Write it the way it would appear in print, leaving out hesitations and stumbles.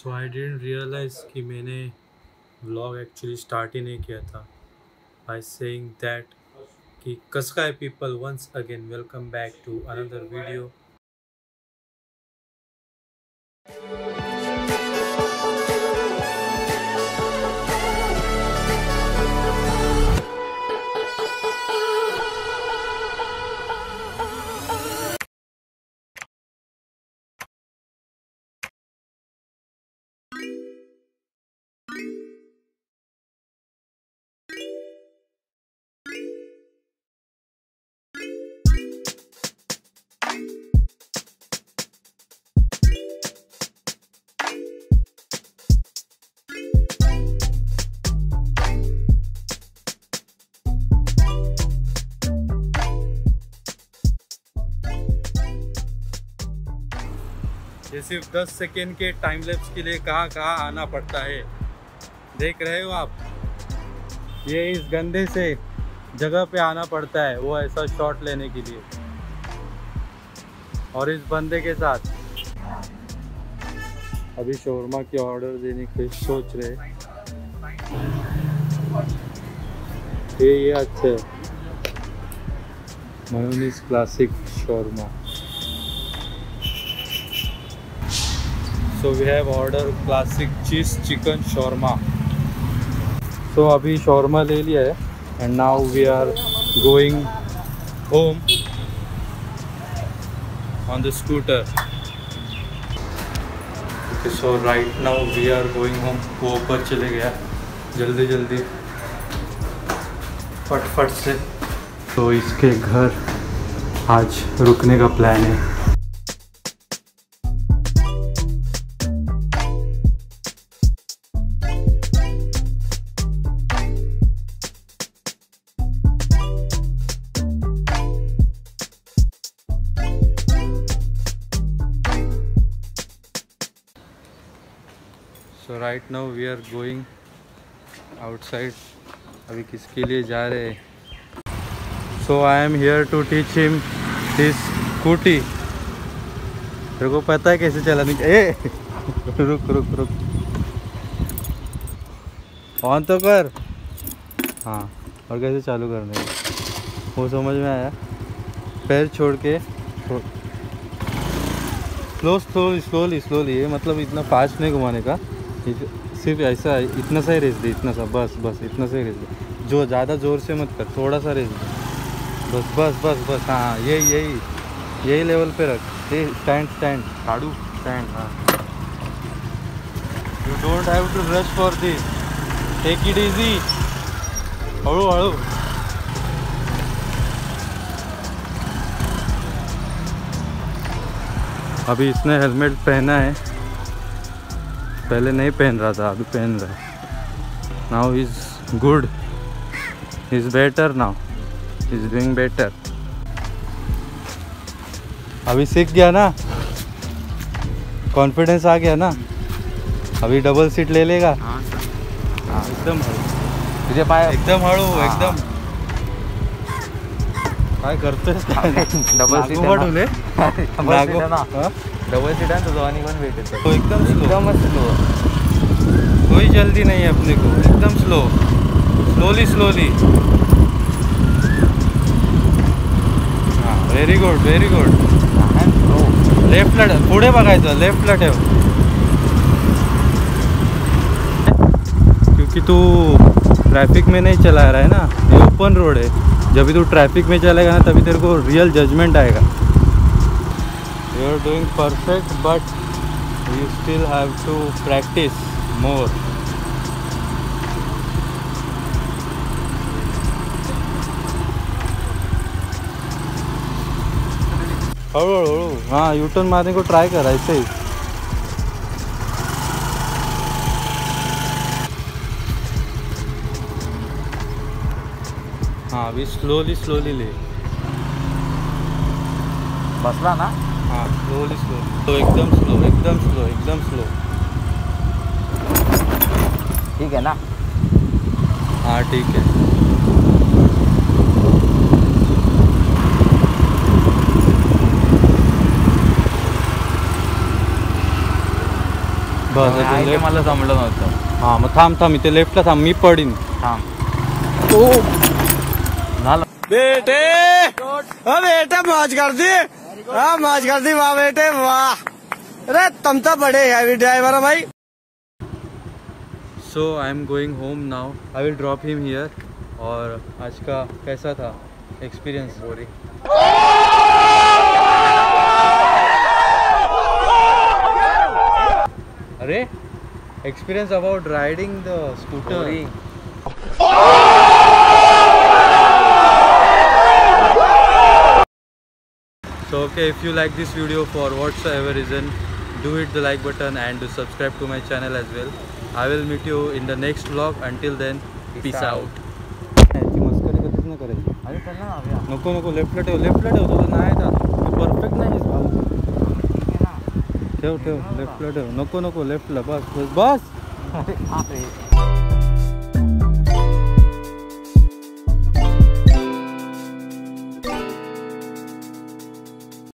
So I didn't realise कि मैंने vlog actually start ही नहीं किया था बाय सेइंग दैट कि कसकाय people once again welcome back to another video. ये सिर्फ 10 सेकेंड के टाइम लैप्स के लिए कहाँ कहाँ आना पड़ता है देख रहे हो आप। ये इस गंदे से जगह पे आना पड़ता है वो ऐसा शॉट लेने के लिए, और इस बंदे के साथ अभी शोरमा की ऑर्डर देने की सोच रहे। ये अच्छा है, mayonnaise classic shawarma. So we have ordered classic cheese chicken shawarma. So अभी shawarma ले लिया है and now we are going home on the scooter. Okay, so right now we are going home. वो ऊपर चले गया जल्दी जल्दी फट से। तो इसके घर आज रुकने का प्लान है। So right now we are going outside. अभी किसके लिए जा रहे हैं? So I am here to teach him his scooty. तेरे को पता है कैसे चलाने का? रुक ऑन तो कर। हाँ, और कैसे चालू करने का वो समझ में आया। पैर छोड़ के स्लोली, ये मतलब इतना फास्ट नहीं घुमाने का, सिर्फ ऐसा इतना सा ही रेस दे, इतना सा बस इतना सा ही रेस दे। जो ज़्यादा ज़ोर से मत कर, थोड़ा सा रेस दे बस। हाँ यही लेवल पे रख। स्टैंड काड़ू स्टैंड। हाँ, you don't have to rush for this, take it easy, हळू। अभी इसने हेलमेट पहना है, पहले नहीं पहन रहा था, अभी पहन रहा है। Now is good, is better, now is doing better. अभी सीख गया ना, कॉन्फिडेंस आ गया ना। अभी डबल सीट ले लेगा। हाँ एकदम तुझे पाय एकदम हळू एकदम। काय करतोस? डबल सीट आहे ना, डबल सीट आहे तो जवानी पण भेटत तो एकदम स्लो। कोई जल्दी नहीं है अपने को, एकदम स्लोली। हाँ वेरी गुड। लेफ्टला पुढे बघायचं, लेफ्टला ठेव, क्योंकि तू ट्रैफिक में नहीं चला रहा है ना, ये ओपन रोड है। जब भी तू ट्रैफिक में चलेगा ना तभी तेरे को रियल जजमेंट आएगा। You are doing perfect but you still have to practice more. हळू। हाँ यूटर्न मारने को ट्राई कर ऐसे ही। हाँ अभी स्लोली ले। बसला ना? हाँ स्लोली तो एकदम स्लो। ठीक है ना? हाँ ठीक है। बस आहे अजून ते लेफ्ट. मला जमलं नव्हतं. हां मग थांब थांब इथे लेफ्टला थांब, मी पडीन. थांब. ओ झालं. बेटे बेटे मौज कर दी. हाँ मौज कर दी, वाह बेटे वाह. अरे तुम तो बड़े हैवी ड्राइवर हो भाई. So I am going home now, I will drop him here. और आज का कैसा था एक्सपीरियंस? अरे experience about riding the scooter. So okay, if you like this video for whatsoever reason, do hit the like button and do subscribe to my channel as well. I will meet you in the next vlog. Until then, peace out. याची मस्करी कधीच नाही करायची. अरे चल ना जाऊया. नको नको, लेफ्टला ठेव, लेफ्टला ठेव. तुला नाही येत, परफेक्ट नाही आहेस भाऊ. ठेव ठेव, लेफ्टला ठेव. नको नको, लेफ्टला. बस बस बस. अरे